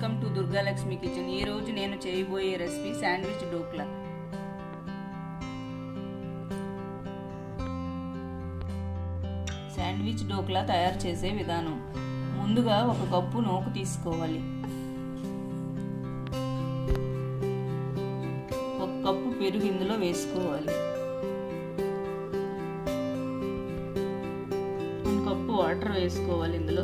Welcome to Durga Lakshmi kitchen. ఈ రోజు నేను చేయబోయే recipe sandwich dhokla. Sandwich dhokla తయారు చేసే విధానం। ముందుగా ఒక కప్పు నూక తీసుకోవాలి, ఒక కప్పు పెరుగు ఇందులో వేసుకోవాలి, 1 కప్పు వాటర్ వేసుకోవాలి ఇందులో।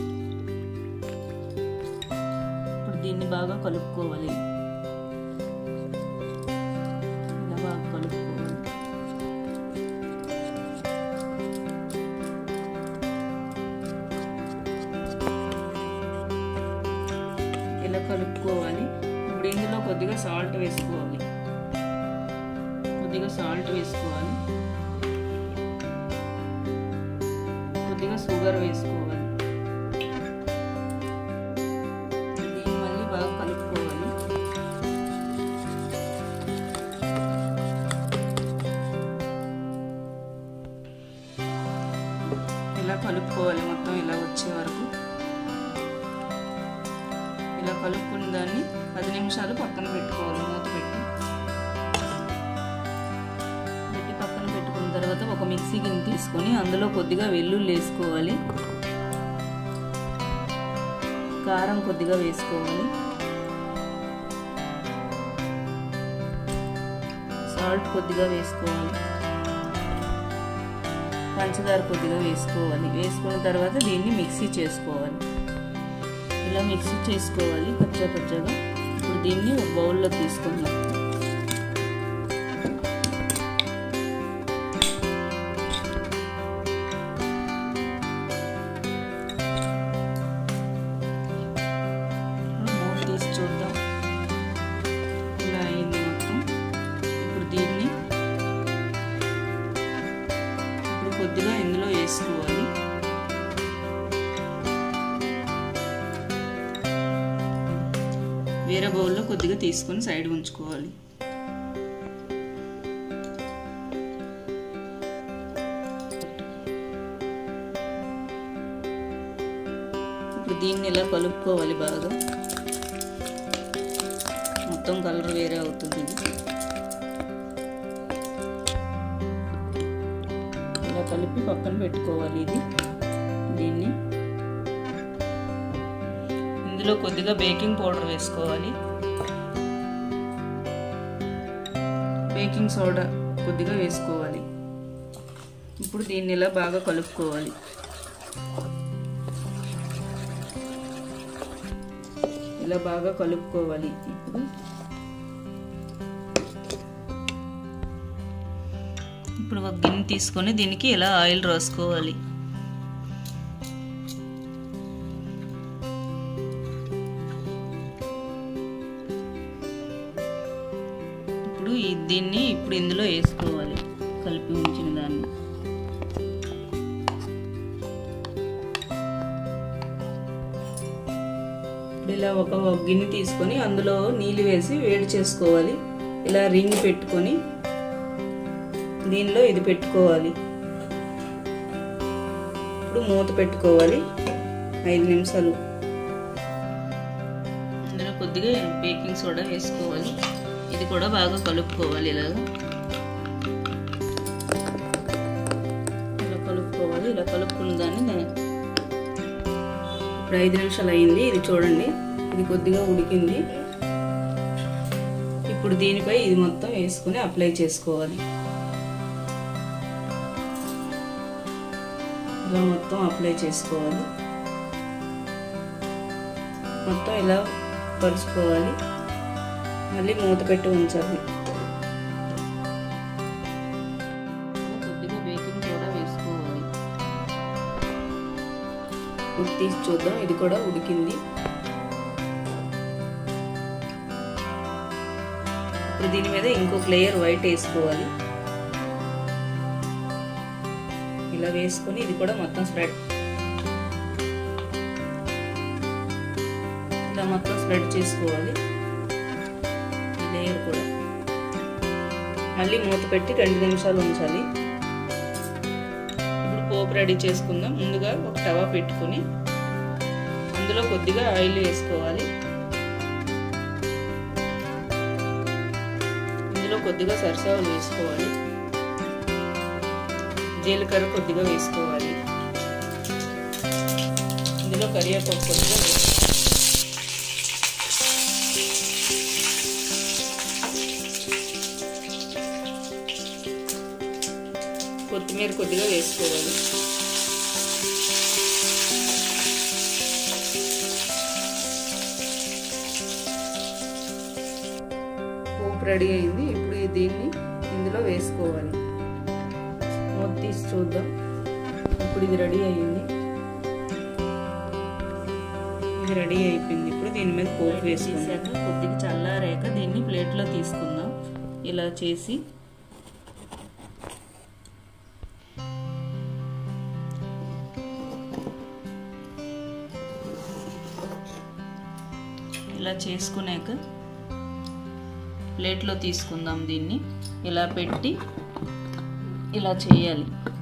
దీన్ని బాగా కలుపుకోవాలి, ఇలా బాగా కలుపుకోవాలి। ఇలా కలుపుకోవాలి। ఇప్పుడు ఇందులో కొద్దిగా సాల్ట్ వేసుకోవాలి, కొద్దిగా షుగర్ వేసుకోవాలి। ఇలా కలుపుకోవాలి మొత్తం ఇలా వచ్చే వరకు। ఇలా కలుపుకున్న దాన్ని 10 నిమిషాలు పక్కన పెట్టుకోవాలి, మూత పెట్టి పక్కన పెట్టుకున్న తర్వాత ఒక మిక్సీ గిన్నె తీసుకొని అందులో కొద్దిగా వెల్లుల్లి వేసుకోవాలి, కారం కొద్దిగా వేసుకోవాలి, సాల్ట్ కొద్దిగా వేసుకోవాలి, పంచదార కొద్దిగా వేసుకోవాలి। వేసుకున్న తర్వాత దీన్ని మిక్సీ చేసుకోవాలి, ఇలా మిక్సీ చేసుకోవాలి పచ్చగా। ఇప్పుడు దీన్ని ఒక బౌల్లో తీసుకుందాం। మూత తీసి చూద్దాం, ఇలా అయింది మొత్తం। ఇప్పుడు దీన్ని కొద్దిగా ఇందులో వేసుకోవాలి, వేరే బౌల్లో కొద్దిగా తీసుకొని సైడ్ ఉంచుకోవాలి। ఇప్పుడు దీన్ని ఇలా కలుపుకోవాలి బాగా, మొత్తం కలర్ వేరే అవుతుంది। కలిపి పక్కన పెట్టుకోవాలి। దీన్ని ఇందులో కొద్దిగా బేకింగ్ పౌడర్ వేసుకోవాలి, బేకింగ్ సోడా కొద్దిగా వేసుకోవాలి। ఇప్పుడు దీన్ని ఇలా బాగా కలుపుకోవాలి, ఇలా బాగా కలుపుకోవాలి। ఇప్పుడు ఒక గిన్నె తీసుకొని దీనికి ఇలా ఆయిల్ రాసుకోవాలి, ఇప్పుడు దీన్ని ఇందులో వేసుకోవాలి, కలిపి ఉంచిన దాన్ని। ఇప్పుడు ఇలా ఒక గిన్నె తీసుకొని అందులో నీళ్ళు వేసి వేడి చేసుకోవాలి, ఇలా రింగ్ పెట్టుకొని దీనిలో ఇది పెట్టుకోవాలి। ఇప్పుడు మూత పెట్టుకోవాలి 5 నిమిషాలు। ఇందులో కొద్దిగా బేకింగ్ సోడా వేసుకోవాలి, ఇది కూడా బాగా కలుపుకోవాలి, ఇలా కలుపుకోవాలి। ఇలా కలుపుకున్న దాన్ని ఇప్పుడు 5 నిమిషాలు అయింది, ఇది చూడండి, ఇది కొద్దిగా ఉడికింది। ఇప్పుడు దీనిపై ఇది మొత్తం వేసుకుని అప్లై చేసుకోవాలి, ఇలా మొత్తం అప్లై చేసుకోవాలి, మొత్తం ఇలా పరుచుకోవాలి, మళ్ళీ మూత పెట్టి ఉంచాలి। కొద్దిగా బేకింగ్ సోడా వేసుకోవాలి, ఇప్పుడు తీసి చూద్దాం, ఇది కూడా ఉడికింది। ఇప్పుడు దీని మీద ఇంకొక లేయర్ వైట్ వేసుకోవాలి, ఇలా వేసుకొని ఇది కూడా మొత్తం ఇలా మొత్తం స్ప్రెడ్ చేసుకోవాలి, లేయర్ కూడా। మళ్ళీ మూత పెట్టి 2 నిమిషాలు ఉంచాలి। ఇప్పుడు పోపు రెడీ చేసుకుందాం। ముందుగా ఒక తవా పెట్టుకొని అందులో కొద్దిగా ఆయిల్ వేసుకోవాలి, కొద్దిగా సరసాలు వేసుకోవాలి, జీలకర్ర కొద్దిగా వేసుకోవాలి, ఇందులో కరివేపాకు కొద్దిగా కొత్తిమీర కొద్దిగా వేసుకోవాలి. పోపు రెడీ అయింది. ఇప్పుడు దీన్ని ఇందులో వేసుకోవాలి. మూత తీసి చూద్దాం. ఇప్పుడు ఇది రెడీ అయింది. ఇది రెడీ అయిపోయింది. ఇప్పుడు దీని మీద పోపు వేసుకున్నాక కొద్దిగా చల్లారాక దీన్ని ప్లేట్లో తీసుకుందాం. ఇలా చేసి ఇలా చేసుకున్నాక ప్లేట్లో తీసుకుందాం. దీన్ని ఇలా పెట్టి ఇలా చేయాలి.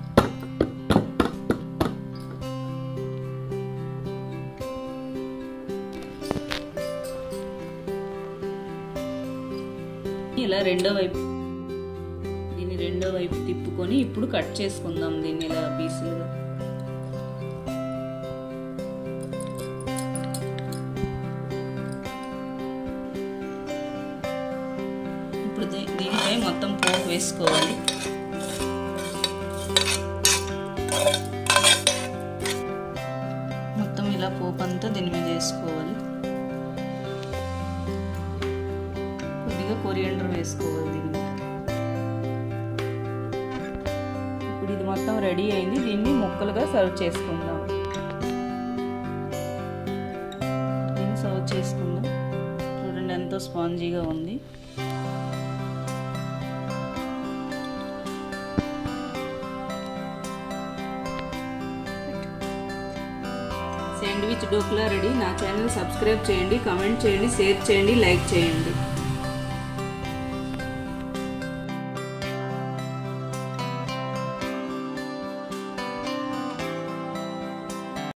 ఇలా రెండో వైపు దీన్ని రెండో వైపు తిప్పుకొని ఇప్పుడు కట్ చేసుకుందాం దీన్ని ఇలా పీసులుగా. ఇప్పుడు దీనిపై మొత్తం పోపు వేసుకోవాలి. మొత్తం ఇలా పోపు అంతా దీని మీద వేసుకోవాలి. కొద్దిగా కొరియాండర్ వేసుకోవాలి దీన్ని. ఇప్పుడు ఇది మొత్తం రెడీ అయింది. దీన్ని ముక్కలుగా సర్వ్ చేసుకుందాం. దీన్ని సర్వ్ చేసుకుందాం. చూడండి ఎంతో స్పాంజీగా ఉంది. Sandwich dhokla ready. నా ఛానల్ సబ్స్క్రైబ్ చేయండి, కామెంట్ చేయండి, షేర్ చేయండి, లైక్ చేయండి.